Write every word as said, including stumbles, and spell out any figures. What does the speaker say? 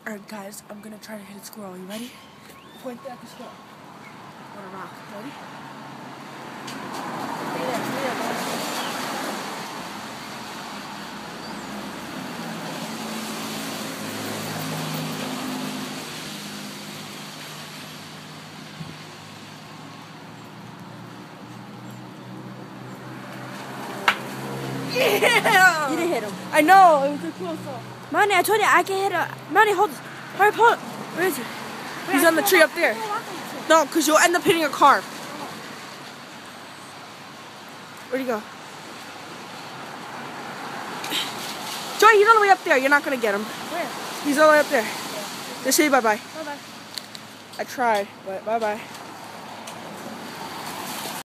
Alright guys, I'm gonna try to hit a squirrel. You ready? Point at the squirrel. On a rock. Ready? Stay there, stay there, boy. Yeah! You didn't hit him. I know, it was too close though. Manny, I told you I can hit him. Manny, hold this. Hurry, pull it. Where is he? He's on the tree up there. No, because you'll end up hitting a car. Where'd he go? Joey, he's on the way up there. You're not going to get him. Where? He's all the way up there. Yeah. Just say bye-bye. Bye-bye. I tried, but bye-bye.